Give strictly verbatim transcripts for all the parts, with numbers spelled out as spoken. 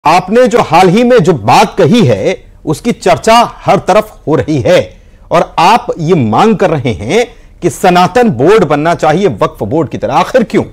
आपने जो हाल ही में जो बात कही है उसकी चर्चा हर तरफ हो रही है और आप ये मांग कर रहे हैं कि सनातन बोर्ड बनना चाहिए वक्फ बोर्ड की तरह। आखिर क्यों?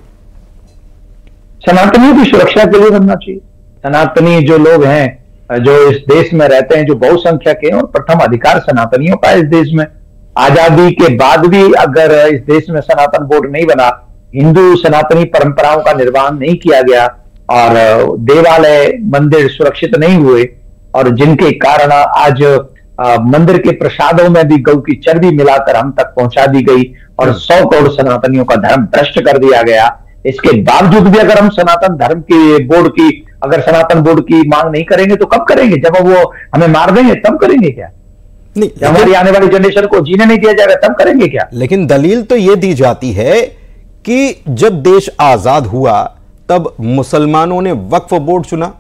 सनातनियों की सुरक्षा के लिए बनना चाहिए। सनातनी जो लोग हैं, जो इस देश में रहते हैं, जो बहुसंख्यक हैं, और प्रथम अधिकार सनातनियों का इस देश में। आजादी के बाद भी अगर इस देश में सनातन बोर्ड नहीं बना, हिंदू सनातनी परंपराओं का निर्वहन नहीं किया गया और देवालय मंदिर सुरक्षित नहीं हुए, और जिनके कारण आज मंदिर के प्रसादों में भी गौ की चर्बी मिलाकर हम तक पहुंचा दी गई और सौ करोड़ सनातनियों का धर्म भ्रष्ट कर दिया गया। इसके बावजूद भी अगर हम सनातन धर्म की बोर्ड की अगर सनातन बोर्ड की मांग नहीं करेंगे तो कब करेंगे? जब वो हमें मार देंगे तब करेंगे क्या? नहीं, हमारी आने वाली जनरेशन को जीने नहीं दिया जाएगा तब करेंगे क्या? लेकिन दलील तो यह दी जाती है कि जब देश आजाद हुआ तब मुसलमानों ने वक्फ बोर्ड चुना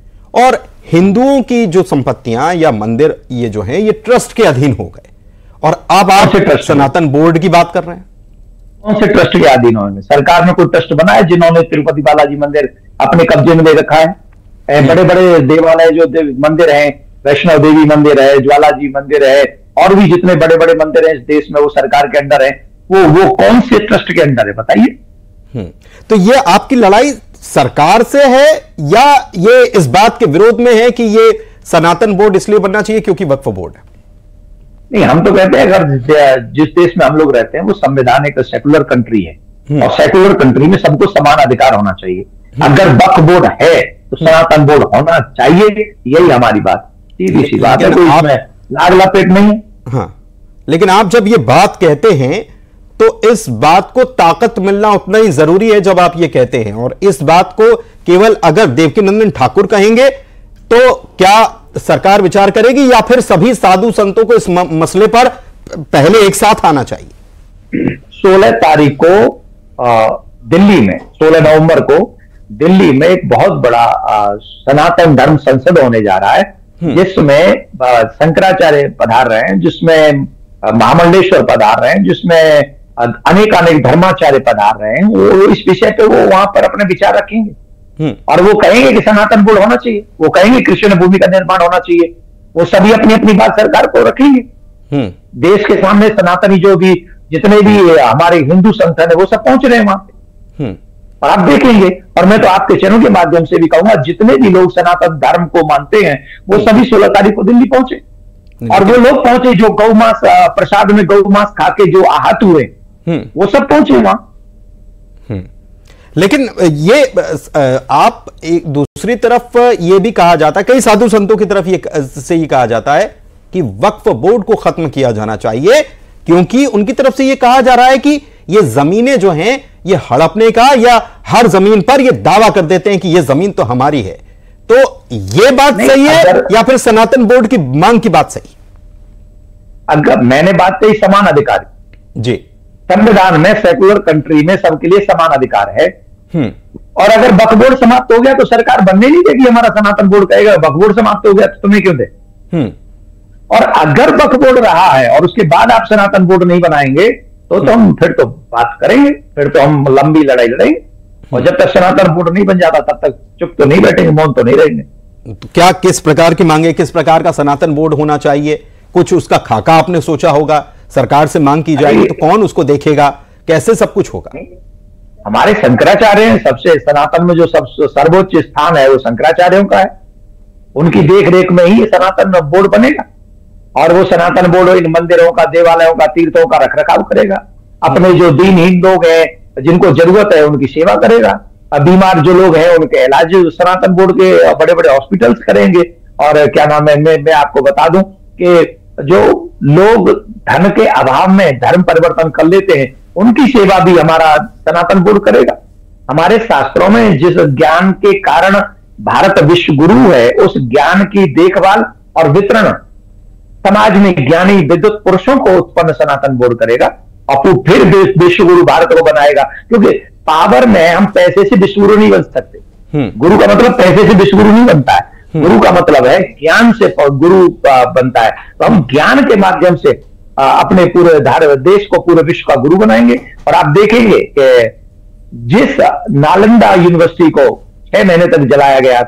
और हिंदुओं की जो संपत्तियां या मंदिर ये जो हैं ये ट्रस्ट के अधीन हो गए, और अब आप सनातन बोर्ड की बात कर रहे हैं। कौन से ट्रस्ट के अधीन होंगे? सरकार ने कोई ट्रस्ट बनाया जिन्होंने तिरुपति बालाजी मंदिर अपने कब्जे में ले रखा है? बड़े बड़े देवालय जो देव, मंदिर हैं, वैष्णो देवी मंदिर है, ज्वालाजी मंदिर है, और भी जितने बड़े बड़े मंदिर हैं इस देश में वो सरकार के अंडर है। वो वो कौन से ट्रस्ट के अंडर है बताइए? तो ये आपकी लड़ाई सरकार से है या ये इस बात के विरोध में है कि ये सनातन बोर्ड इसलिए बनना चाहिए क्योंकि वक्फ बोर्ड है? नहीं, हम तो कहते हैं अगर जिस देश में हम लोग रहते हैं वो संवैधानिक सेकुलर कंट्री है और सेकुलर कंट्री में सबको समान अधिकार होना चाहिए। अगर वक्फ बोर्ड है तो सनातन बोर्ड होना चाहिए, यही हमारी बात, सीधी सी बात है, कोई इसमें लाग लपेट नहीं है। हाँ, लेकिन आप जब ये बात कहते हैं तो इस बात को ताकत मिलना उतना ही जरूरी है जब आप ये कहते हैं, और इस बात को केवल अगर देवकीनंदन ठाकुर कहेंगे तो क्या सरकार विचार करेगी या फिर सभी साधु संतों को इस मसले पर पहले एक साथ आना चाहिए? सोलह तारीख को आ, दिल्ली में सोलह नवंबर को दिल्ली में एक बहुत बड़ा आ, सनातन धर्म संसद होने जा रहा है जिसमें शंकराचार्य पधार रहे हैं, जिसमें महामंडलेश्वर पधार रहे हैं, जिसमें अनेक अनेक धर्माचार्य पधार रहे हैं। वो इस विषय पे वो वहां पर अपने विचार रखेंगे और वो कहेंगे कि सनातन बोर्ड होना चाहिए, वो कहेंगे कृष्ण भूमि का निर्माण होना चाहिए, वो सभी अपनी अपनी बात सरकार को रखेंगे। देश के सामने सनातनी जो भी जितने भी हमारे हिंदू संगठन है वो सब पहुंच रहे हैं वहां पे, और आप देखेंगे। और मैं तो आपके चैनल के माध्यम से भी कहूंगा जितने भी लोग सनातन धर्म को मानते हैं वो सभी सोलह तारीख को दिल्ली पहुंचे, और वो लोग पहुंचे जो गौ मांस प्रसाद में गौ मांस खा के जो आहत हुए वो सब पहुंचे वहां। लेकिन ये आप एक दूसरी तरफ ये भी कहा जाता है, कई साधु संतों की तरफ ये से ये कहा जाता है कि वक्फ बोर्ड को खत्म किया जाना चाहिए क्योंकि उनकी तरफ से ये कहा जा रहा है कि ये जमीनें जो हैं ये हड़पने का, या हर जमीन पर ये दावा कर देते हैं कि ये जमीन तो हमारी है। तो ये बात सही है या फिर सनातन बोर्ड की मांग की बात सही? अगर मैंने बात कही समान अधिकार जी, संविधान में सेकुलर कंट्री में सबके लिए समान अधिकार है, और अगर वक्फ बोर्ड समाप्त हो गया तो सरकार बनने नहीं देगी। हमारा सनातन बोर्ड कहेगा वक्फ बोर्ड समाप्त हो गया तो तुम्हें क्यों दे? और अगर वक्फ बोर्ड रहा है और उसके बाद आप सनातन बोर्ड नहीं बनाएंगे तो तो हम फिर तो बात करेंगे, फिर तो हम लंबी लड़ाई लड़ेंगे, और जब तक सनातन बोर्ड नहीं बन जाता तब तक चुप तो नहीं बैठेंगे, मौन तो नहीं रहेंगे। तो क्या किस प्रकार की मांगे, किस प्रकार का सनातन बोर्ड होना चाहिए? कुछ उसका खाका आपने सोचा होगा, सरकार से मांग की जाएगी तो कौन उसको देखेगा, कैसे सब कुछ होगा? हमारे शंकराचार्य हैं, सबसे सनातन में जो सब सर्वोच्च स्थान है वो शंकराचार्यों का है, उनकी देख रेख में ही सनातन बोर्ड बनेगा, और वो सनातन बोर्ड इन मंदिरों का, देवालयों का, तीर्थों का रख रखाव करेगा, अपने जो दीनहीन लोग हैं जिनको जरूरत है उनकी सेवा करेगा, बीमार जो लोग हैं उनके इलाज सनातन बोर्ड के बड़े बड़े हॉस्पिटल्स करेंगे। और क्या नाम है, मैं, मैं आपको बता दूं कि जो लोग धन के अभाव में धर्म परिवर्तन कर लेते हैं उनकी सेवा भी हमारा सनातन बोर्ड करेगा। हमारे शास्त्रों में जिस ज्ञान के कारण भारत विश्व गुरु है उस ज्ञान की देखभाल और वितरण समाज में ज्ञानी विद्युत पुरुषों को उत्पन्न सनातन बोर्ड करेगा, और फिर विश्व गुरु भारत को बनाएगा। क्योंकि पावर में हम पैसे से विश्व गुरु नहीं बन सकते। गुरु का मतलब पैसे से विश्व गुरु नहीं बनता है, गुरु का मतलब है ज्ञान से गुरु बनता है। तो हम ज्ञान के माध्यम से अपने पूरे देश को, पूरे विश्व का गुरु बनाएंगे। और आप देखेंगे कि जिस नालंदा यूनिवर्सिटी को छह महीने तक जलाया गया था,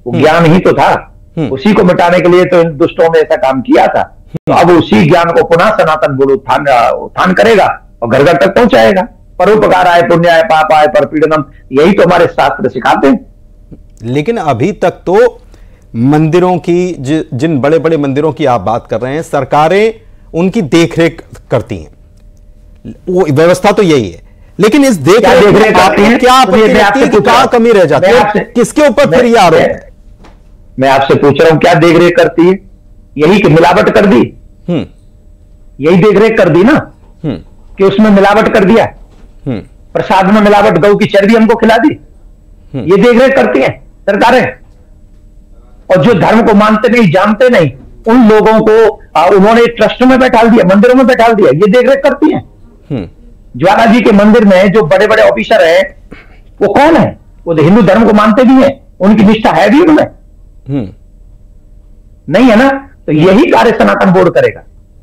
वो ज्ञान ही तो था, उसी को मिटाने के लिए तो इन दुष्टों ने ऐसा काम किया था। तो अब उसी ज्ञान को पुनः सनातन बोर्ड उत्थान उत्थान करेगा और घर घर तक पहुंचाएगा। परोपकार आय पुण्य आय पाप आय पर पीड़नम, यही तो हमारे शास्त्र सिखाते हैं। लेकिन अभी तक तो मंदिरों की, जिन बड़े बड़े मंदिरों की आप बात कर रहे हैं, सरकारें उनकी देखरेख करती हैं, वो व्यवस्था तो यही है। लेकिन इस देखरेख में आपको क्या आपत्ति लगती है कि कहां कमी रह जाती है? किसके ऊपर फिर ये आरोप है? मैं आपसे पूछ रहा हूं, क्या देखरेख करती है? यही कि मिलावट कर दी, हम्म यही देखरेख कर दी ना, हम्म कि उसमें मिलावट कर दिया, हम्म प्रसाद में मिलावट, गऊ की चर्बी हमको खिला दी, ये देखरेख करती है सरकारें। और जो धर्म को मानते नहीं, जानते नहीं, उन लोगों को आ, उन्होंने ट्रस्ट में बैठाल दिया, मंदिरों में बैठाल दिया, ये देखरेख करती हैं। ज्वाला जी के मंदिर में जो बड़े बड़े ऑफिसर हैं, वो कौन है? वो हिंदू धर्म को मानते भी हैं, उनकी निष्ठा है भी उनमें, नहीं है ना? तो यही कार्य सनातन बोर्ड करेगा,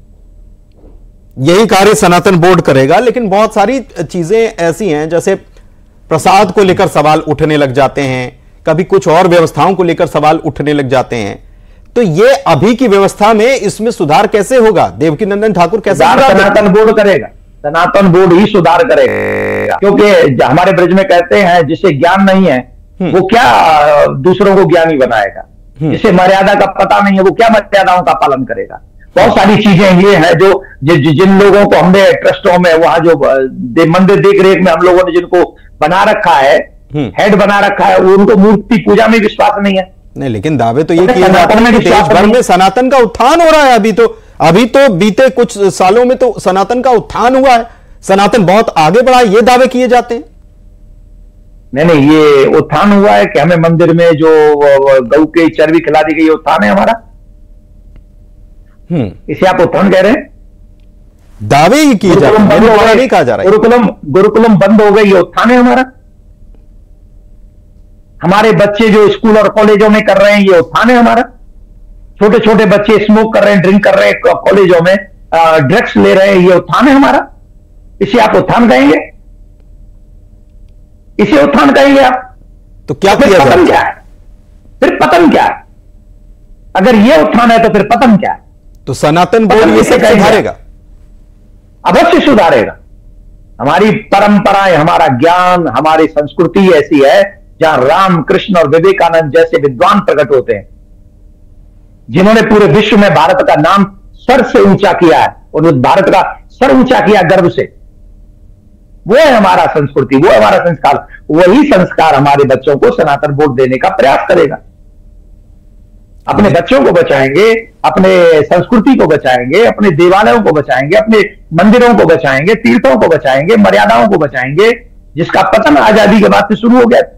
यही कार्य सनातन बोर्ड करेगा। लेकिन बहुत सारी चीजें ऐसी हैं, जैसे प्रसाद को लेकर सवाल उठने लग जाते हैं, कभी कुछ और व्यवस्थाओं को लेकर सवाल उठने लग जाते हैं। तो ये अभी की व्यवस्था में इसमें सुधार कैसे होगा? देवकीनंदन ठाकुर कैसे? सनातन बोर्ड करेगा, सनातन बोर्ड ही सुधार करेगा। क्योंकि हमारे ब्रज में कहते हैं, जिसे ज्ञान नहीं है वो क्या दूसरों को ज्ञानी बनाएगा, जिसे मर्यादा का पता नहीं है वो क्या मर्यादाओं का पालन करेगा। बहुत सारी चीजें ये है जो जि, जिन लोगों को हमने ट्रस्टों में, वहां जो दे, मंदिर देख रेख में हम लोगों ने जिनको बना रखा है, हेड बना रखा है, उनको मूर्ति पूजा में विश्वास नहीं है। नहीं, लेकिन दावे तो ये किए जाते हैं कि देश भर में सनातन का उत्थान हो रहा है। अभी तो अभी तो बीते कुछ सालों में तो सनातन का उत्थान हुआ है, सनातन बहुत आगे बढ़ा, ये दावे किए जाते हैं। नहीं नहीं, ये उत्थान हुआ है कि हमें मंदिर में जो गऊ की चर्बी खिला दी गई, उत्थान है हमारा। हम्म इसे आप उत्थान कह रहे हैं? दावे ही किए जाते हैं, नहीं कहा जा रहा है। गुरुकुलम गुरुकुलम बंद हो गई, ये उत्थान है हमारा। हमारे बच्चे जो स्कूल और कॉलेजों में कर रहे हैं, ये उत्थान है हमारा। छोटे छोटे बच्चे स्मोक कर रहे हैं, ड्रिंक कर रहे हैं कॉलेजों में, ड्रग्स ले रहे हैं, ये उत्थान है हमारा। इसे आप उत्थान कहेंगे? इसे उत्थान कहेंगे आप? तो क्या तो फिर पतन क्या है? फिर पतन क्या है? अगर ये उत्थान है तो फिर पतन क्या है? तो सनातन बोर्ड ये सब सुधारेगा, अवश्य सुधारेगा। हमारी परंपराएं, हमारा ज्ञान, हमारी संस्कृति ऐसी है जहां राम, कृष्ण और विवेकानंद जैसे विद्वान प्रकट होते हैं, जिन्होंने पूरे विश्व में भारत का नाम सर से ऊंचा किया है और भारत का सर ऊंचा किया गर्व से। वो है हमारा संस्कृति, वो है हमारा संस्कार। वही संस्कार हमारे बच्चों को सनातन बोर्ड देने का प्रयास करेगा। अपने बच्चों को बचाएंगे, अपने संस्कृति को बचाएंगे, अपने देवालयों को बचाएंगे, अपने मंदिरों को बचाएंगे, तीर्थों को बचाएंगे, मर्यादाओं को बचाएंगे, जिसका पतन आजादी के बाद से शुरू हो गया।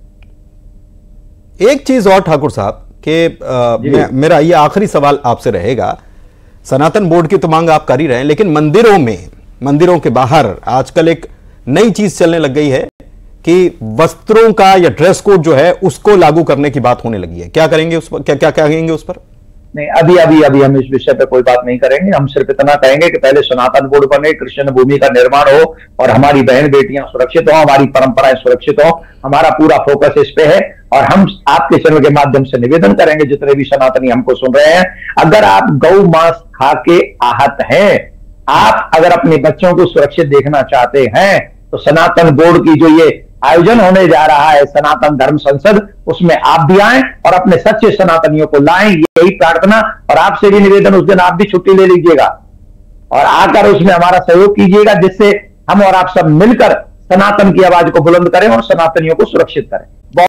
एक चीज और ठाकुर साहब के, मेरा ये आखिरी सवाल आपसे रहेगा। सनातन बोर्ड की तो मांग आप कर ही रहे हैं, लेकिन मंदिरों में, मंदिरों के बाहर आजकल एक नई चीज चलने लग गई है कि वस्त्रों का या ड्रेस कोड जो है उसको लागू करने की बात होने लगी है। क्या करेंगे उस पर? क्या क्या कहेंगे उस पर? नहीं, अभी अभी अभी हम इस विषय पर कोई बात नहीं करेंगे। हम सिर्फ इतना कहेंगे कि पहले सनातन बोर्ड बने, कृष्ण भूमि का निर्माण हो और हमारी बहन बेटियां सुरक्षित हो, हमारी परंपराएं सुरक्षित हो। हमारा पूरा फोकस इस पे है और हम आपके चैनल के माध्यम से निवेदन करेंगे, जितने भी सनातनी हमको सुन रहे हैं, अगर आप गौ मांस खा के आहत हैं, आप अगर अपने बच्चों को सुरक्षित देखना चाहते हैं, तो सनातन बोर्ड की जो ये आयोजन होने जा रहा है, सनातन धर्म संसद, उसमें आप भी आएं और अपने सच्चे सनातनियों को लाएं, यही प्रार्थना। और आपसे भी निवेदन, उस दिन आप भी छुट्टी ले लीजिएगा और आकर उसमें हमारा सहयोग कीजिएगा, जिससे हम और आप सब मिलकर सनातन की आवाज को बुलंद करें और सनातनियों को सुरक्षित करें।